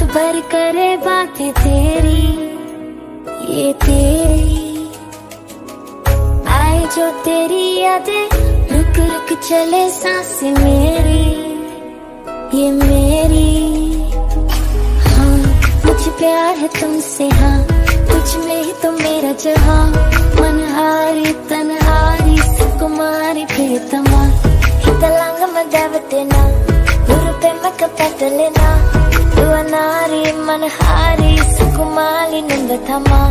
पर करे बातें तेरी, ये तेरी आए जो तेरी यादें, रुक रुक चले सांसें मेरी, ये मेरी। हाँ मुझे प्यार है तुमसे, हाँ तुझ में ही तो मेरा जहाँ, मनहारी तनहारी सुकुमारी प्रियतमा, हितलांग मदावतेना गुरुपे मकपतलेना, दुआनारी मनहारी सुकुमारी नंदथमा।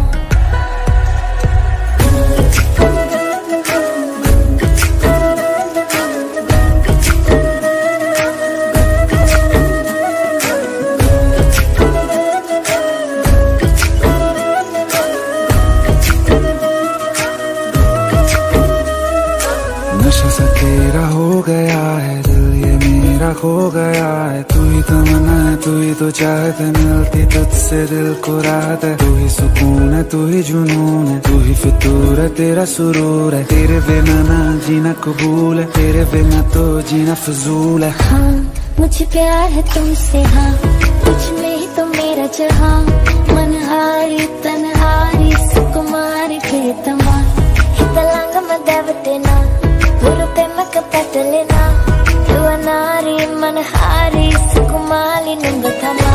नशा सा तेरा हो गया है दिल, ये मेरा खो गया है। तू ही तमन्ना है, तू ही तो चाहत है, मिलती तुझसे दिल को राहत है। तू ही सुकून है, तू ही जुनून है, तू ही फितूर है, तेरा सुरूर है। तेरे बिना ना जीना कबूल है, तेरे बिना तो जीना फजूल है। हाँ मुझे प्यार है तुमसे, हाँ तुझ में ही तो मेरा जहाँ, मनहारी तनहारी सुकुमारी प्रियतमा, हितलांग मदावतेना गुरुपे मकपतलेना, दुआनारी मनहारी सुकुमारी नंदथमा।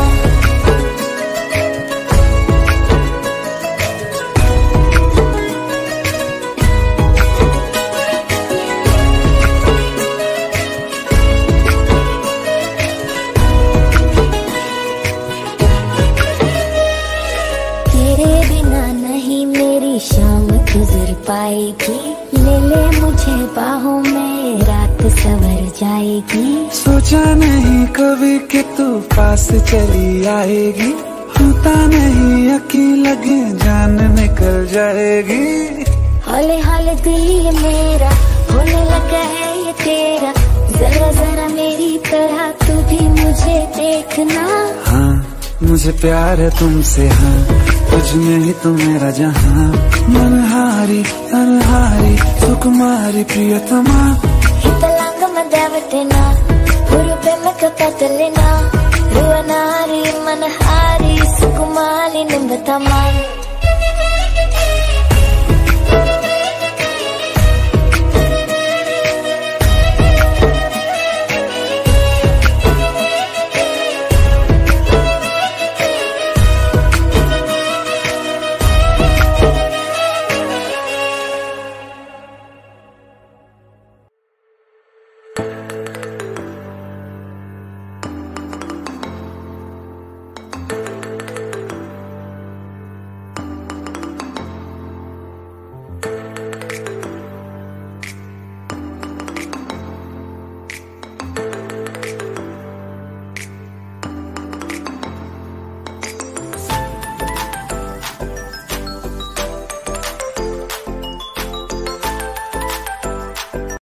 तेरे बिना नहीं मेरी शाम गुजर पाएगी, ले ले मुझे बाहों में रात सवर जाएगी। सोचा नहीं कभी कि तू पास चली आएगी, होता नहीं यकीन लगे जान निकल जाएगी। हौले हौले दिल ये मेरा होने लगा है ये तेरा, जरा जरा मेरी तरह तू भी मुझे देखना। हाँ मुझे प्यार है तुमसे, हाँ तुझ में ही तो मेरा जहाँ, मनहारी तनहारी सुकुमारी प्रियतमा, हितलांग मदावतेना गुरुपे मकपतलेना, दुआनारी मनहारी सुकुमारी नंदथमा।